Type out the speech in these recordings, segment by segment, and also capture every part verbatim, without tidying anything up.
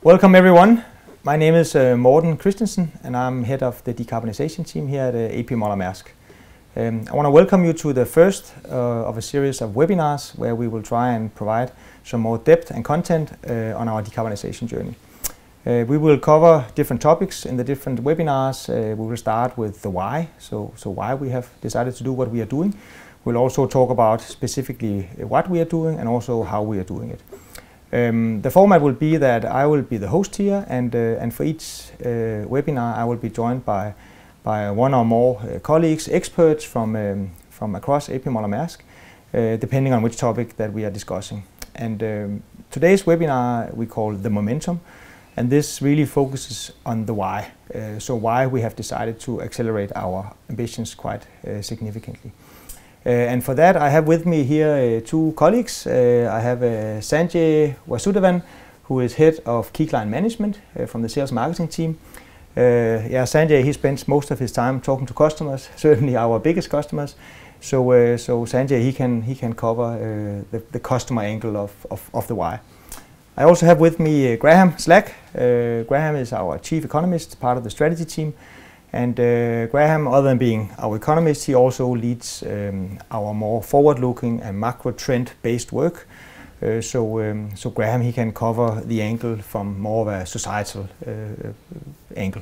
Welcome everyone. My name is uh, Morten Christiansen and I'm head of the decarbonization team here at uh, A P Moller Maersk. Um, I want to welcome you to the first uh, of a series of webinars where we will try and provide some more depth and content uh, on our decarbonization journey. Uh, we will cover different topics in the different webinars. Uh, we will start with the why, so, so why we have decided to do what we are doing. We'll also talk about specifically what we are doing and also how we are doing it. Um, the format will be that I will be the host here, and uh, and for each uh, webinar I will be joined by by one or more uh, colleagues, experts from um, from across A P Moller Maersk, uh, depending on which topic that we are discussing. And um, today's webinar we call the momentum, and this really focuses on the why. Uh, so why we have decided to accelerate our ambitions quite uh, significantly. Uh, and for that, I have with me here uh, two colleagues. Uh, I have uh, Sanjay Vasudevan, who is head of key client management uh, from the sales marketing team. Uh, yeah, Sanjay, he spends most of his time talking to customers, certainly our biggest customers. So, uh, so Sanjay, he can he can cover uh, the, the customer angle of, of of the why. I also have with me uh, Graham Slack. Uh, Graham is our chief economist, part of the strategy team. And uh, Graham, other than being our economist, he also leads um, our more forward-looking and macro trend-based work. Uh, so, um, so Graham, he can cover the angle from more of a societal uh, angle.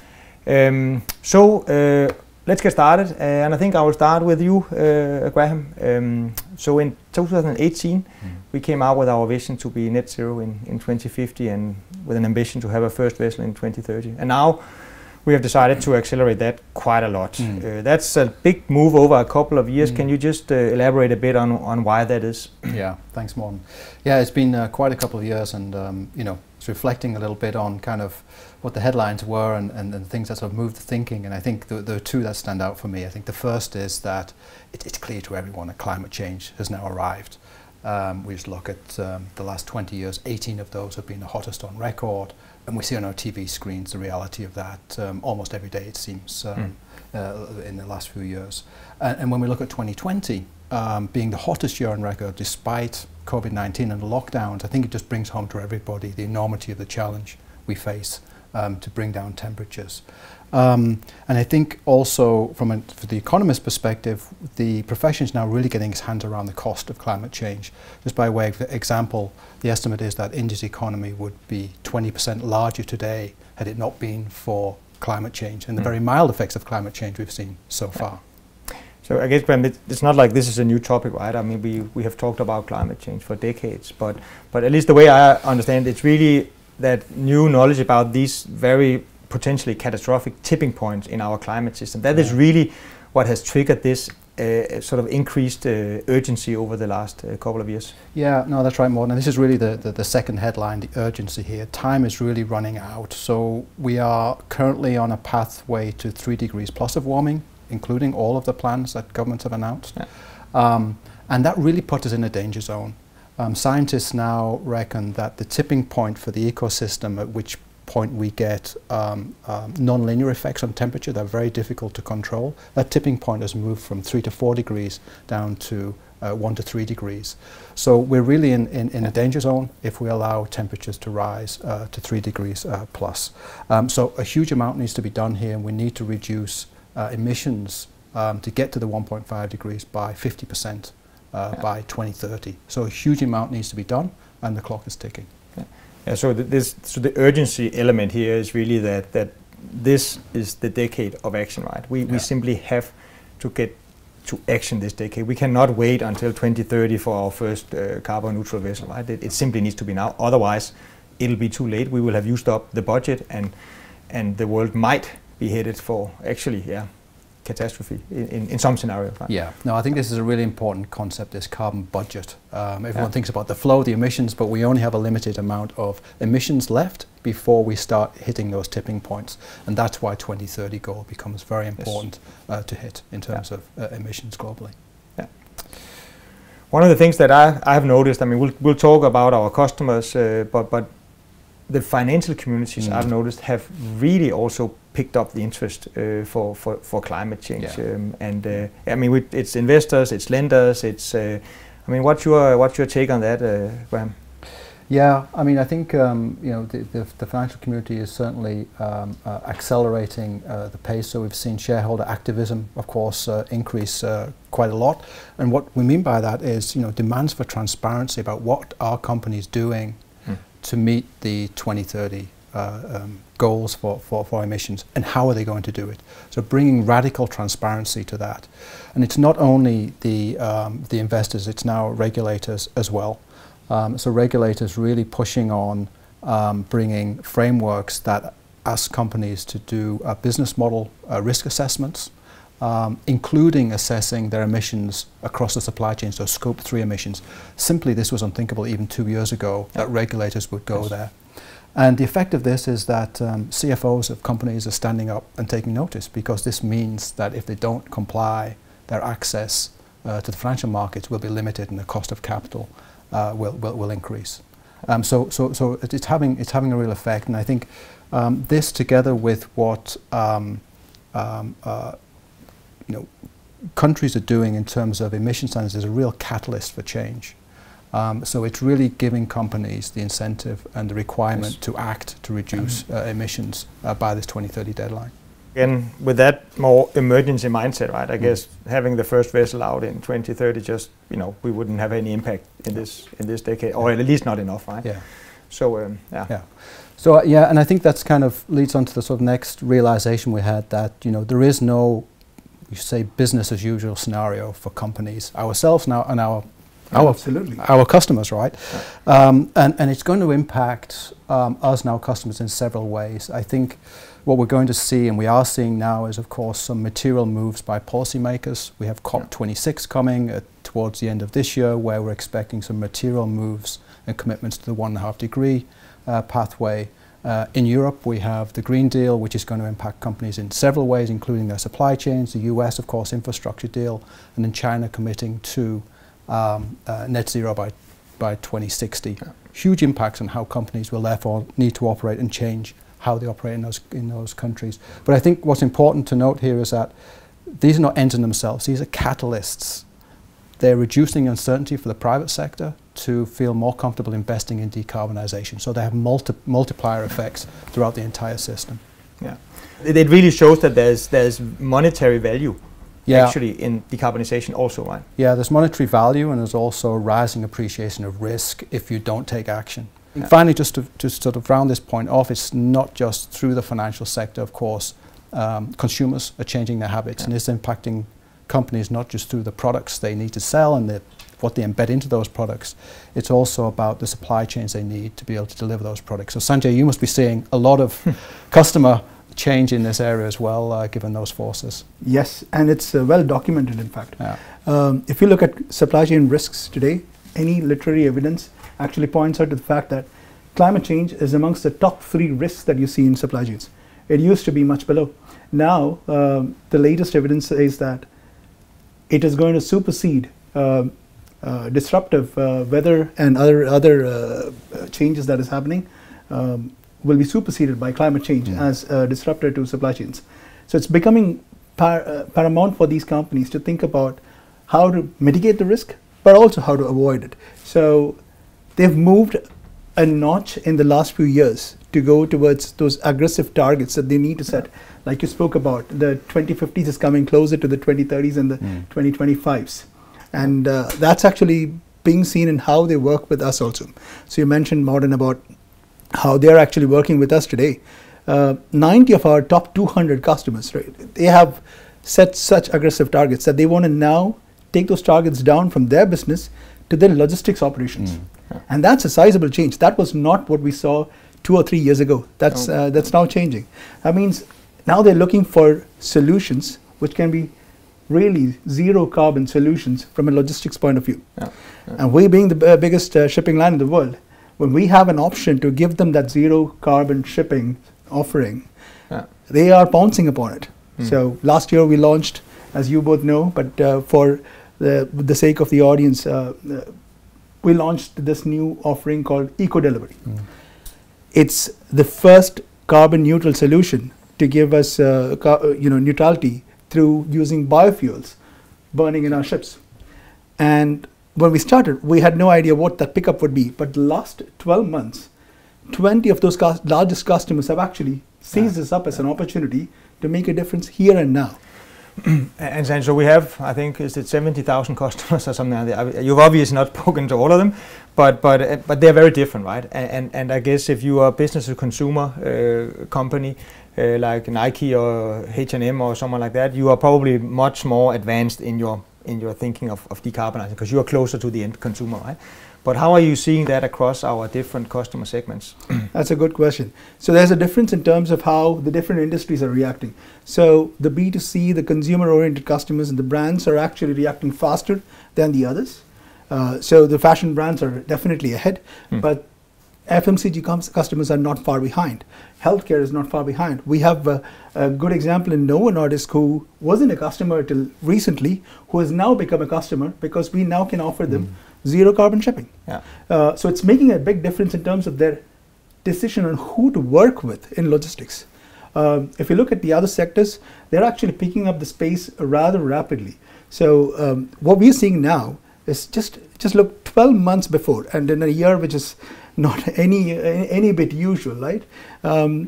Um, so uh, let's get started, uh, and I think I will start with you, uh, Graham. Um, so in two thousand eighteen, mm. we came out with our vision to be net zero in, in twenty fifty, and with an ambition to have a first vessel in twenty thirty. And now we have decided to accelerate that quite a lot. Mm. Uh, that's a big move over a couple of years. Mm. Can you just uh, elaborate a bit on, on why that is? Yeah, thanks, Morten. Yeah, it's been uh, quite a couple of years, and um, you know, it's reflecting a little bit on kind of what the headlines were and, and, and things that sort of moved the thinking. And I think there, there are two that stand out for me. I think the first is that it, it's clear to everyone that climate change has now arrived. Um, we just look at um, the last twenty years, eighteen of those have been the hottest on record. And we see on our T V screens the reality of that um, almost every day, it seems, um, mm. uh, in the last few years. And, and when we look at twenty twenty, um, being the hottest year on record, despite COVID nineteen and the lockdowns, I think it just brings home to everybody the enormity of the challenge we face um, to bring down temperatures. Um, and I think also from a, for the economist perspective, the profession is now really getting its hands around the cost of climate change. Just by way of example, the estimate is that India's economy would be twenty percent larger today had it not been for climate change and the mm. very mild effects of climate change we've seen so far. So I guess, Graham, it, it's not like this is a new topic, right? I mean, we, we have talked about climate change for decades, but, but at least the way I understand it, it's really that new knowledge about these very potentially catastrophic tipping points in our climate system. That yeah. is really what has triggered this uh, sort of increased uh, urgency over the last uh, couple of years. Yeah, no, that's right, Morten. And this is really the, the, the second headline, the urgency here. Time is really running out. So we are currently on a pathway to three degrees plus of warming, including all of the plans that governments have announced. Yeah. Um, and that really put us in a danger zone. Um, scientists now reckon that the tipping point for the ecosystem at which point we get um, um, non-linear effects on temperature that are very difficult to control. That tipping point has moved from three to four degrees down to uh, one to three degrees. So we're really in, in, in a danger zone if we allow temperatures to rise uh, to three degrees uh, plus. Um, so a huge amount needs to be done here, and we need to reduce uh, emissions um, to get to the one point five degrees by fifty percent uh, yeah. by twenty thirty. So a huge amount needs to be done, and the clock is ticking. Yeah. Yeah, so, th this, so the urgency element here is really that, that this is the decade of action, right? We, yeah. we simply have to get to action this decade. We cannot wait until twenty thirty for our first uh, carbon neutral vessel, right? It, it simply needs to be now. Otherwise, it'll be too late. We will have used up the budget, and, and the world might be headed for actually, yeah, catastrophe in, in, in some scenario. Right? Yeah, no, I think this is a really important concept, this carbon budget. Um, everyone yeah. thinks about the flow, the emissions, but we only have a limited amount of emissions left before we start hitting those tipping points. And that's why twenty thirty goal becomes very important yes. uh, to hit in terms yeah. of uh, emissions globally. Yeah. One of the things that I, I have noticed, I mean, we'll, we'll talk about our customers, uh, but, but the financial communities mm. I've noticed have really also picked up the interest uh, for, for, for climate change. Yeah. Um, and uh, I mean, we, it's investors, it's lenders, it's, uh, I mean, what's your, what's your take on that, uh, Graham? Yeah, I mean, I think um, you know the, the, the financial community is certainly um, uh, accelerating uh, the pace. So we've seen shareholder activism, of course, uh, increase uh, quite a lot. And what we mean by that is, you know, demands for transparency about what are companies doing hmm. to meet the twenty thirty uh, um, goals for, for, for emissions, and how are they going to do it? So bringing radical transparency to that. And it's not only the um, the investors; it's now regulators as well. Um, so regulators really pushing on um, bringing frameworks that ask companies to do uh, business model uh, risk assessments, um, including assessing their emissions across the supply chain, so scope three emissions. Simply, this was unthinkable even two years ago that regulators would go yes. there. And the effect of this is that um, C F Os of companies are standing up and taking notice, because this means that if they don't comply, their access uh, to the financial markets will be limited and the cost of capital Uh, will, will will increase. Um, so so so it's having it's having a real effect, and I think um, this, together with what um, um, uh, you know countries are doing in terms of emission standards, is a real catalyst for change. Um, so it's really giving companies the incentive and the requirement yes. to act to reduce mm-hmm. uh, emissions uh, by this twenty thirty deadline. Again, with that more emergency mindset, right? I mm. guess having the first vessel out in twenty thirty, just, you know, we wouldn't have any impact in this in this decade, or at least not enough, right? Yeah. So um, yeah. Yeah. So uh, yeah, and I think that's kind of leads on to the sort of next realization we had, that, you know, there is no, you say, business as usual scenario for companies, ourselves now and our our Absolutely. our customers, right? Yeah. Um, and and it's going to impact um, us and our customers in several ways. I think what we're going to see, and we are seeing now, is of course some material moves by policymakers. We have COP twenty-six coming uh, towards the end of this year, where we're expecting some material moves and commitments to the one and a half degree uh, pathway. Uh, in Europe, we have the Green Deal, which is going to impact companies in several ways, including their supply chains. The U S, of course, infrastructure deal, and then China committing to um, uh, net zero by by twenty sixty. Yeah. Huge impacts on how companies will therefore need to operate and change how they operate in those in those countries. But I think what's important to note here is that these are not ends in themselves. These are catalysts. They're reducing uncertainty for the private sector to feel more comfortable investing in decarbonisation. So they have multi multiplier effects throughout the entire system. Yeah, it, it really shows that there's there's monetary value. Yeah. Actually in decarbonisation also, right? Yeah, there's monetary value, and there's also rising appreciation of risk if you don't take action. Yeah. Finally, just to, to sort of round this point off, it's not just through the financial sector, of course. Um, consumers are changing their habits, yeah. and it's impacting companies not just through the products they need to sell and the, what they embed into those products. It's also about the supply chains they need to be able to deliver those products. So Sanjay, you must be seeing a lot of customer change in this area as well, uh, given those forces. Yes, and it's uh, well documented, in fact. Yeah. Um, if you look at supply chain risks today, any literary evidence actually points out to the fact that climate change is amongst the top three risks that you see in supply chains. It used to be much below. Now, um, the latest evidence is that it is going to supersede uh, uh, disruptive uh, weather and other other uh, changes that is happening. Um, will be superseded by climate change yeah. as a disruptor to supply chains. So it's becoming par uh, paramount for these companies to think about how to mitigate the risk, but also how to avoid it. So they've moved a notch in the last few years to go towards those aggressive targets that they need to set. Like you spoke about, the twenty fifties is coming closer to the twenty thirties and the mm. twenty twenty-fives. And uh, that's actually being seen in how they work with us also. So you mentioned, Morten, about how they're actually working with us today. Uh, ninety of our top two hundred customers, right, they have set such aggressive targets that they want to now take those targets down from their business to their logistics operations. Mm. Yeah. And that's a sizable change. That was not what we saw two or three years ago. That's, oh. uh, that's now changing. That means now they're looking for solutions which can be really zero carbon solutions from a logistics point of view. Yeah. Yeah. And we being the uh, biggest uh, shipping line in the world, when we have an option to give them that zero carbon shipping offering, yeah. they are pouncing upon it. Mm. So last year we launched, as you both know, but uh, for the, the sake of the audience, uh, uh, we launched this new offering called Eco Delivery. Mm. It's the first carbon neutral solution to give us uh, you know, neutrality through using biofuels burning in our ships. And when we started, we had no idea what that pickup would be. But the last twelve months, twenty of those cus- largest customers have actually seized yeah. this up as an opportunity to make a difference here and now. And, and so we have, I think, is it seventy thousand customers or something like that? You've obviously not spoken to all of them, but but uh, but they're very different, right? And, and and I guess if you are a business to consumer uh, company uh, like Nike or H and M or someone like that, you are probably much more advanced in your in your thinking of, of decarbonizing because you are closer to the end consumer, right? But how are you seeing that across our different customer segments? That's a good question. So there's a difference in terms of how the different industries are reacting. So the B two C, the consumer-oriented customers and the brands are actually reacting faster than the others. Uh, so the fashion brands are definitely ahead, mm. but F M C G customers are not far behind. Healthcare is not far behind. We have a, a good example in Novo Nordisk, who wasn't a customer till recently, who has now become a customer because we now can offer them mm. zero carbon shipping. Yeah. Uh, so it's making a big difference in terms of their decision on who to work with in logistics. Um, if you look at the other sectors, they're actually picking up the space rather rapidly. So um, what we're seeing now is just just look twelve months before, and in a year which is not any any bit usual, right? Um,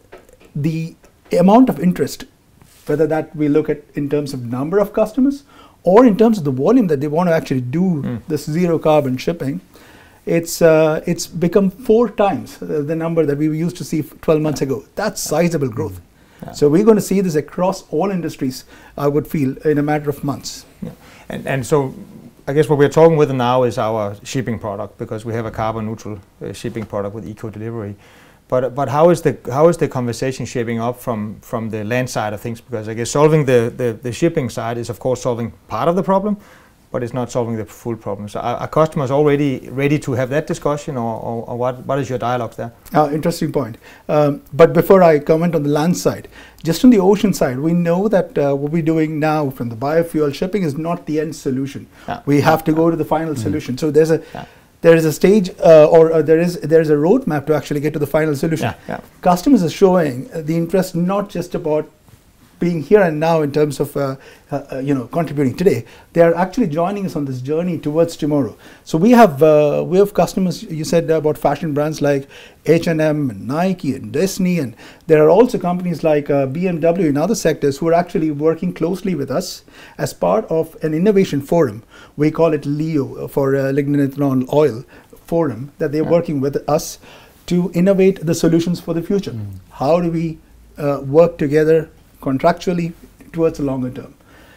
the amount of interest, whether that we look at in terms of number of customers or in terms of the volume that they want to actually do mm. this zero carbon shipping, it's uh, it's become four times uh, the number that we used to see twelve months ago. That's sizable growth. Mm. Yeah. So we're going to see this across all industries, I would feel, in a matter of months. Yeah. And and so I guess what we're talking with now is our shipping product, because we have a carbon neutral uh, shipping product with eco delivery. But but how is the how is the conversation shaping up from from the land side of things? Because I guess solving the, the, the shipping side is of course solving part of the problem, but it's not solving the full problem. So are, are customers already ready to have that discussion, or, or, or what what is your dialogue there? Uh, interesting point. Um, but before I comment on the land side, just on the ocean side, we know that uh, what we're doing now from the biofuel shipping is not the end solution. Yeah. We have to go to the final mm-hmm. solution. So there's a yeah. there is a stage uh, or uh, there is there is a roadmap to actually get to the final solution. Yeah, yeah. Customers are showing uh, the interest not just about being here and now in terms of uh, uh, uh, you know contributing today. They are actually joining us on this journey towards tomorrow. So we have uh, we have customers. You said about fashion brands like H and M and Nike and Disney, and there are also companies like uh, B M W and other sectors who are actually working closely with us as part of an innovation forum. We call it LEO for uh, lignin oil forum, that they're yeah. working with us to innovate the solutions for the future. Mm. How do we uh, work together contractually towards the longer term?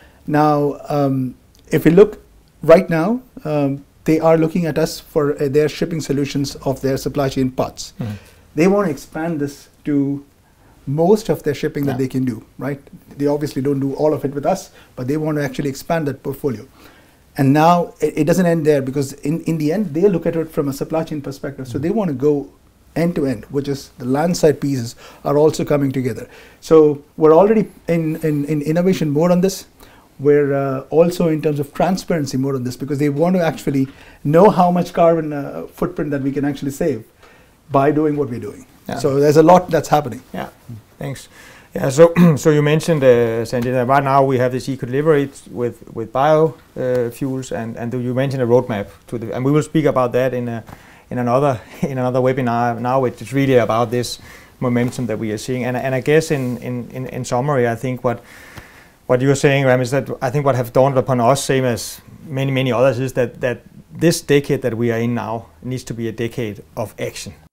Now, um, if we look right now, um, they are looking at us for uh, their shipping solutions of their supply chain parts. Mm. They want to expand this to most of their shipping yeah. that they can do, right? They obviously don't do all of it with us, but they want to actually expand that portfolio. And now it, it doesn't end there, because in, in the end, they look at it from a supply chain perspective. Mm. So they want to go end to end, which is the land side pieces are also coming together. So we're already in, in, in innovation mode on this. We're uh, also in terms of transparency mode on this, because they want to actually know how much carbon uh, footprint that we can actually save by doing what we're doing. Yeah. So there's a lot that's happening. Yeah, thanks. Yeah, so so you mentioned, uh, Sanjay, that right now we have this eco delivery with with bio uh, fuels, and and you mentioned a roadmap to the, and we will speak about that in a in another in another webinar now, which is really about this momentum that we are seeing. And and I guess in in in, in summary, I think what what you're saying, Graham, is that I think what have dawned upon us, same as many many others, is that that this decade that we are in now needs to be a decade of action.